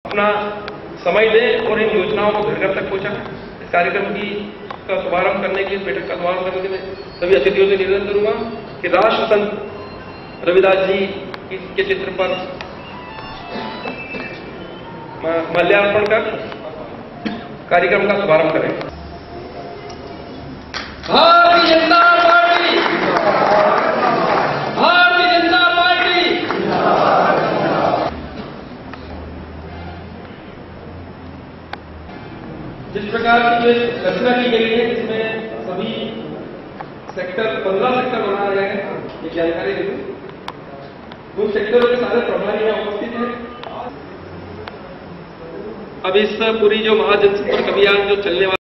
अपना समय दें और इन योजनाओं को घर घर तक पहुंचाएं। इस कार्यक्रम का शुभारंभ करने के लिए, बैठक का शुभारंभ करने के लिए सभी अतिथियों से निवेदन करूंगा कि राष्ट्र संत रविदास जी के चित्र पर माल्यार्पण कर कार्यक्रम का शुभारंभ करें। Bharatiya Janata party, Bharatiya Janata party. जिस प्रकार की जो रचना की गई है, इसमें सभी सेक्टर 15 सेक्टर बनाए गए हैं, ये जानकारी दे दूं। उन सेक्टरों के सारे प्रभारी यहाँ उपस्थित हैं। अब इस पूरी जो महाजनसंपर्क अभियान जो चलने वाला